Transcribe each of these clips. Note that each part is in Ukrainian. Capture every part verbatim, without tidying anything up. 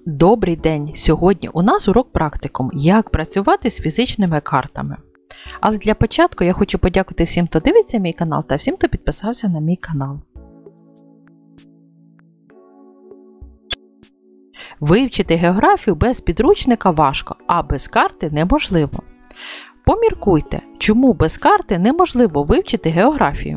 Добрий день! Сьогодні у нас урок практикум «Як працювати з фізичними картами». Але для початку я хочу подякувати всім, хто дивиться мій канал та всім, хто підписався на мій канал. Вивчити географію без підручника важко, а без карти неможливо. Поміркуйте, чому без карти неможливо вивчити географію.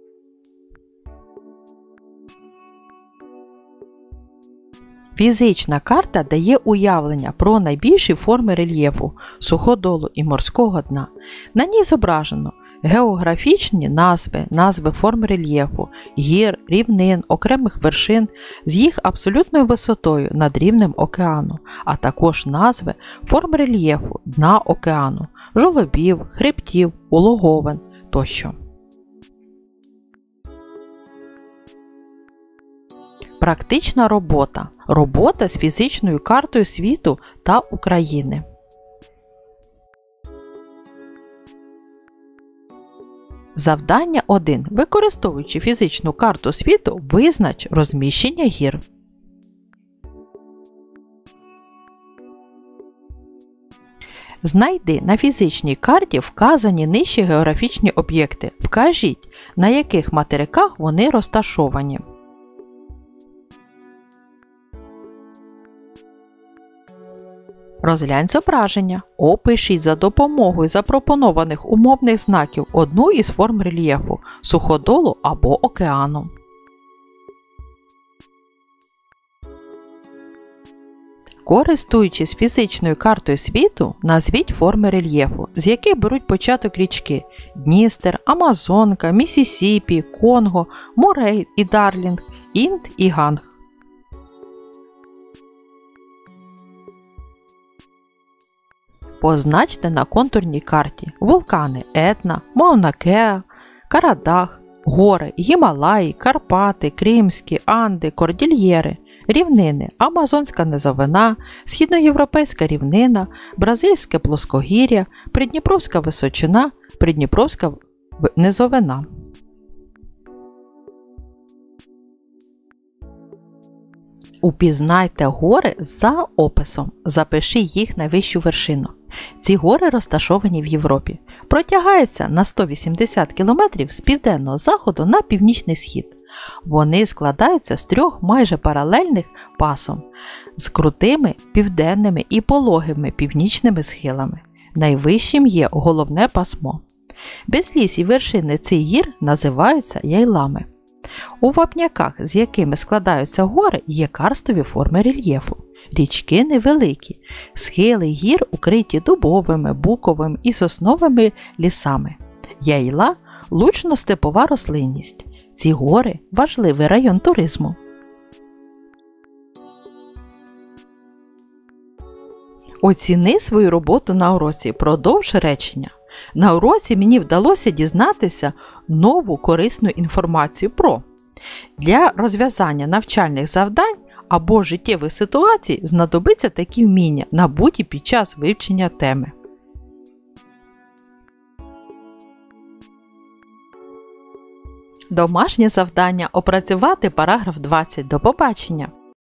Фізична карта дає уявлення про найбільші форми рельєфу, суходолу і морського дна. На ній зображено географічні назви, назви форм рельєфу, гір, рівнин, окремих вершин з їх абсолютною висотою над рівнем океану, а також назви форм рельєфу дна океану, жолобів, хребтів, улоговин тощо. Практична робота. Робота з фізичною картою світу та України. Завдання один. Використовуючи фізичну карту світу, визнач розміщення гір. Знайди на фізичній карті вказані нижче географічні об'єкти. Вкажіть, на яких материках вони розташовані. Розглянь зображення. Опишіть за допомогою запропонованих умовних знаків одну із форм рельєфу – суходолу або океану. Користуючись фізичною картою світу, назвіть форми рельєфу, з яких беруть початок річки – Дністер, Амазонка, Міссісіпі, Конго, Мурей і Дарлінг, Інд і Ганг. Позначте на контурній карті вулкани Етна, Мауна-Кеа, Карадах, гори Гімалаї, Карпати, Кримські, Анди, Кордильєри, рівнини Амазонська низовина, Східноєвропейська рівнина, Бразильське плоскогір'я, Придніпровська височина, Придніпровська низовина. Упізнайте гори за описом. Запиши їх на вищу вершину. Ці гори розташовані в Європі. Протягаються на сто вісімдесят кілометрів з південного заходу на північний схід. Вони складаються з трьох майже паралельних пасом з крутими південними і пологими північними схилами. Найвищим є головне пасмо. Безлісі вершини цих гір називаються яйлами. У вапняках, з якими складаються гори, є карстові форми рельєфу. Річки невеликі, схили гір укриті дубовими, буковими і сосновими лісами. Яйла – лучно-степова рослинність. Ці гори – важливий район туризму. Оціни свою роботу на уроці. Продовж речення. На уроці мені вдалося дізнатися нову корисну інформацію про. Для розв'язання навчальних завдань або життєвих ситуацій знадобиться такі вміння, набуті під час вивчення теми. Домашнє завдання – опрацювати параграф двадцять. До побачення!